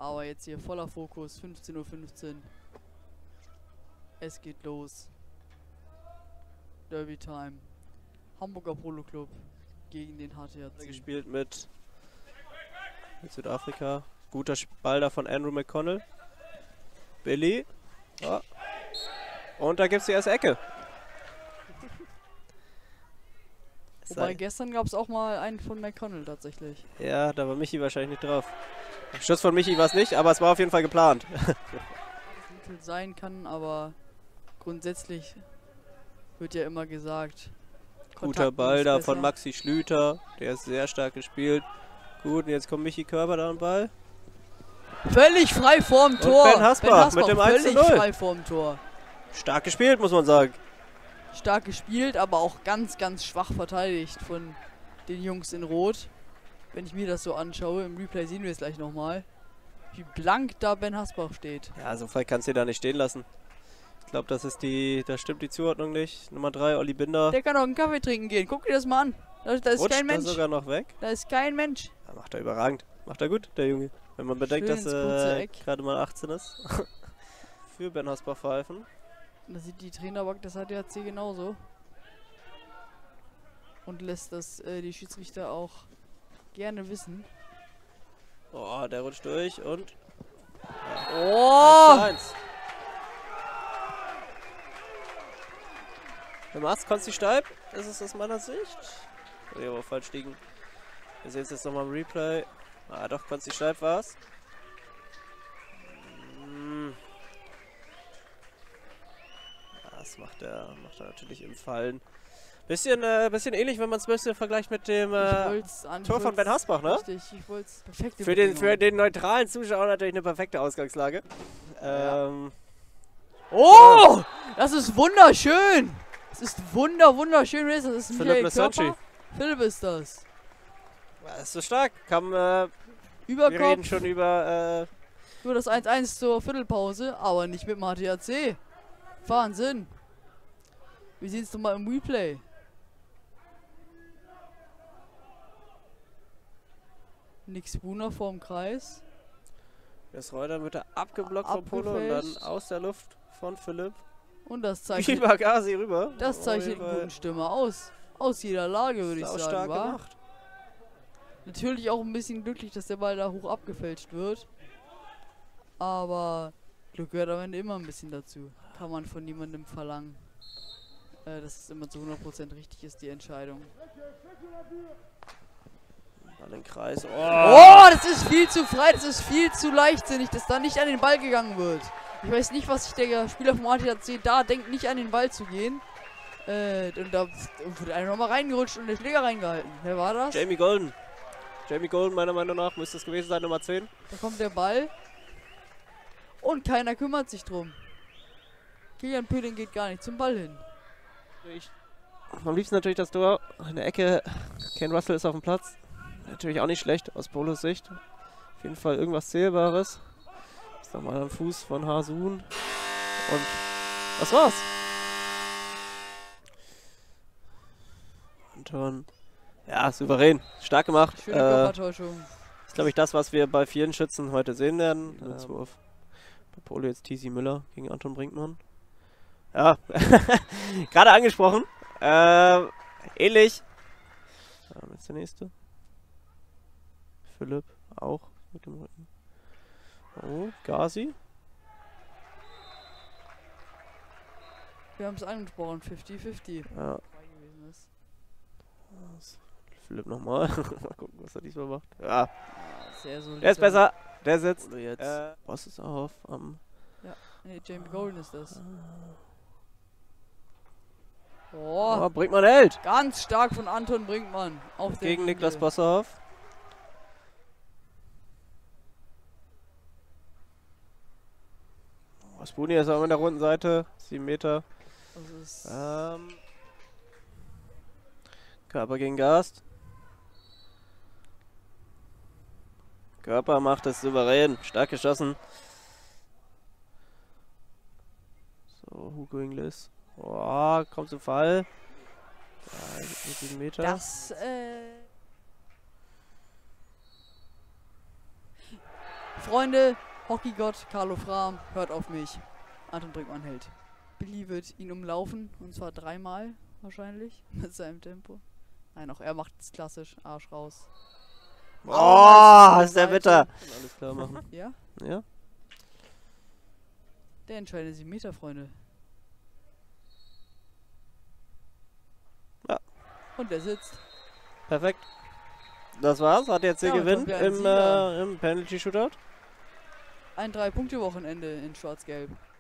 Aber jetzt hier voller Fokus, 15:15 Uhr. Es geht los. Derby Time. Hamburger Polo Club gegen den HTHC. Gespielt mit Südafrika. Guter Ball da von Andrew McConnell. Billy. Ja. Und da gibt es die erste Ecke. Wobei gestern gab es auch mal einen von McConnell tatsächlich. Ja, da war Michi wahrscheinlich nicht drauf. Schuss von Michi war es nicht, aber es war auf jeden Fall geplant. Mittel sein kann, aber grundsätzlich wird ja immer gesagt. Guter Ball da von Maxi Schlüter. Der ist sehr stark gespielt. Gut, und jetzt kommt Michi Körber da am Ball. Völlig frei vorm Tor. Und Ben Hasbach mit dem 1:0. Völlig frei vorm Tor. Stark gespielt, muss man sagen. Stark gespielt, aber auch ganz, ganz schwach verteidigt von den Jungs in Rot. Wenn ich mir das so anschaue, im Replay sehen wir es gleich nochmal, wie blank da Ben Hasbach steht. Ja, so frei kannst du da nicht stehen lassen. Ich glaube, da stimmt die Zuordnung nicht. Nummer 3, Olli Binder. Der kann auch einen Kaffee trinken gehen. Guck dir das mal an. Da ist kein Mensch. Sogar noch weg. Da ist kein Mensch. Ja, macht er überragend. Macht er gut, der Junge. Wenn man bedenkt, dass er gerade mal 18 ist. Für Ben Hasbach pfeifen. Da sieht die Trainerbank das HTHC genauso. Und lässt das die Schiedsrichter auch gerne wissen. Oh, der rutscht durch und... Ja. Oh! 1:1. Der Mast Konsti Steib, ist es aus meiner Sicht. Oh, ja, aber falsch liegen. Wir sehen es jetzt nochmal im Replay. Ah, doch, Konsti Steib war es. Das macht er natürlich im Fallen. Bisschen ähnlich, wenn man es ein bisschen vergleicht mit dem Tor von Ben Hasbach, ne? Richtig, ich wollte es perfekt. Für den neutralen Zuschauer natürlich eine perfekte Ausgangslage. Ja. Oh! Das ist wunderschön! Das ist wunderschön. Das ist Philipp Lesocci. Philipp ist das. Das ist so stark. Wir Überkopf. reden schon über das 1:1 zur Viertelpause, aber nicht mit dem HTHC. Wahnsinn. Wir sehen es nochmal im Replay. Nick Spooner vorm Kreis. Das Reuter wird er abgeblockt von Polo und dann aus der Luft von Philipp. Und das zeichnet über Gazi rüber. Das zeichnet einen guten Stürmer aus. Aus jeder Lage, würde ich sagen. Stark gemacht. Natürlich auch ein bisschen glücklich, dass der Ball da hoch abgefälscht wird. Aber Glück gehört am Ende immer ein bisschen dazu. Kann man von niemandem verlangen. Dass es immer zu 100% richtig ist, die Entscheidung. Ball im Kreis. Oh, das ist viel zu frei, das ist viel zu leichtsinnig, dass da nicht an den Ball gegangen wird. Ich weiß nicht, was sich der Spieler vom HTHC da denkt, nicht an den Ball zu gehen. Und da wird einer nochmal reingerutscht und der Schläger reingehalten. Wer war das? Jamie Golden. Jamie Golden, meiner Meinung nach, müsste es gewesen sein, Nummer 10. Da kommt der Ball. Und keiner kümmert sich drum. Kilian Pöhling geht gar nicht zum Ball hin. Am liebsten natürlich das Tor in der Ecke. Ken Russell ist auf dem Platz. Natürlich auch nicht schlecht aus Polos Sicht. Auf jeden Fall irgendwas Zählbares. Ist nochmal am Fuß von Hasun. Und das war's. Anton. Ja, souverän. Stark gemacht. Schöne Körpertäuschung. Ist, glaube ich, das, was wir bei vielen Schützen heute sehen werden. Bei Polo jetzt TC Müller gegen Anton Brinkmann. Ja, gerade angesprochen. Ähnlich. Jetzt der nächste. Philipp auch mit dem Rücken. Oh, Gazi. Wir haben es angesprochen, 50-50. Ja. Philipp nochmal. Mal gucken, was er diesmal macht. Ja. Sehr solid. Der ist besser. Der sitzt. Jetzt. Boss ist auf. Ja, nee, Jamie Golden ist das. Oh, Brinkmann hält. Ganz stark von Anton Brinkmann. Auf Gegen Niklas Bosserhoff. Spoonie ist auch in der runden Seite. 7 Meter. Das ist Körper gegen Gast. Körper macht es souverän. Stark geschossen. So, Hugo Inglis. Oh, kommt zum Fall. Ja, 7 Meter. Das, Freunde, Hockeygott Carlo Frahm, hört auf mich. Anton Brinkmann hält. Billy wird ihn umlaufen, und zwar 3-mal wahrscheinlich, mit seinem Tempo. Nein, auch er macht es klassisch, Arsch raus. Oh, ist der bitter. Alles klar machen. Ja? Ja. Der entscheidet sich Meter, Freunde. Ja. Und der sitzt. Perfekt. Das war's. Hat jetzt hier Ja, gewinnt wir ein Sieger. im Penalty Shootout. Ein 3-Punkte-Wochenende in Schwarz-Gelb.